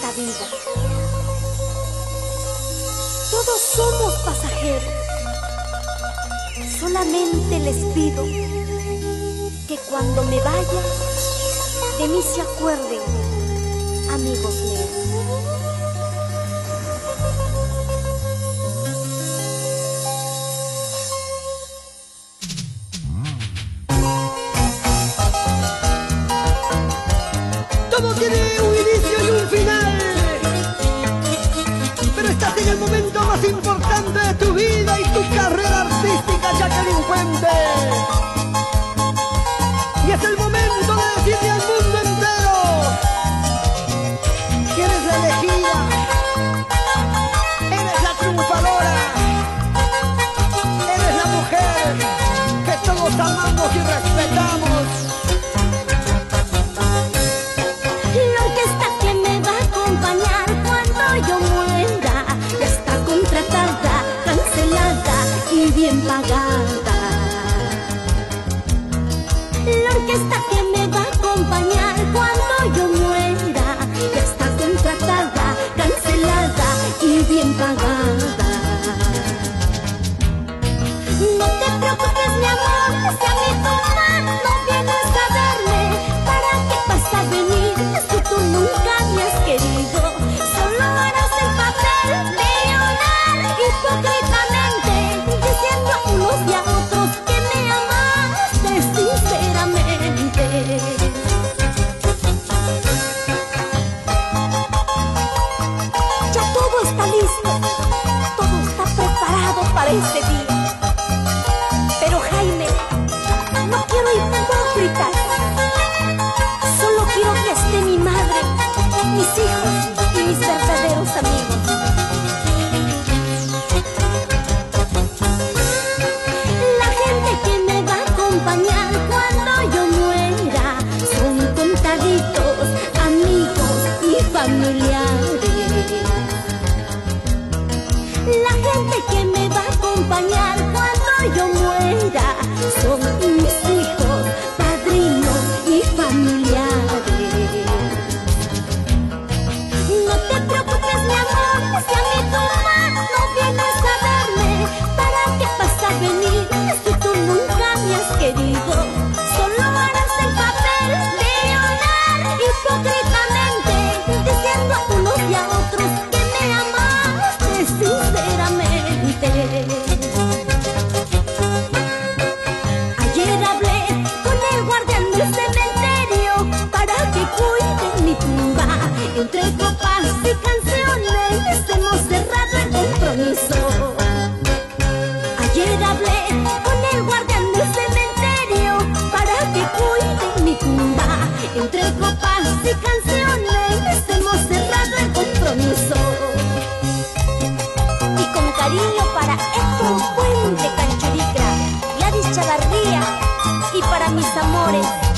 esta vida. Todos somos pasajeros. Solamente les pido que cuando me vaya, de mí se acuerden, amigos míos. Todo tiene un inicio y un final, pero estás en el momento más importante de tu vida y tu carrera artística, Jacqueline Fuentes. Y es el momento de decirle al mundo entero que eres la elegida, eres la triunfadora, eres la mujer que todos amamos y respetamos. Bien pagada, la orquesta que me va a acompañar cuando yo muera ya está contratada, cancelada y bien pagada. No te preocupes, mi amor, si a mí tu mamá no vienes a verme, ¿para qué vas a venir? Es que tú nunca me has querido, solo harás el papel de llorar hipócritamente, diciendo a unos y a otros que me amaste sinceramente. Ya todo está listo, todo está preparado para este día. Pero Jaime, no quiero hipócritas, solo quiero que esté mi madre, mis hijos y mis verdaderos amigos. Cuando yo muera son contaditos, amigos y familiares. La gente que me va a acompañar cuando yo muera son mis hijos, padrinos y familiares. No te preocupes, mi amor, si a mí tu mamá no vienes a verme, ¿para qué vas a venir? Es que tú nunca me has querido, solo harás el papel de llorar hipócritamente, diciendo a unos y a otros que me amaste sinceramente. Ayer hablé con el guardián del cementerio para que cuide mi tumba. Entre copas y canciones hemos cerrado el compromiso. Ayer hablé con el guardián del cementerio para que cuide mi tumba. Entre copas y canciones hemos cerrado el compromiso. Y con cariño para Héctor Puente Canchuricra, Gladys Chavarría y para mis amores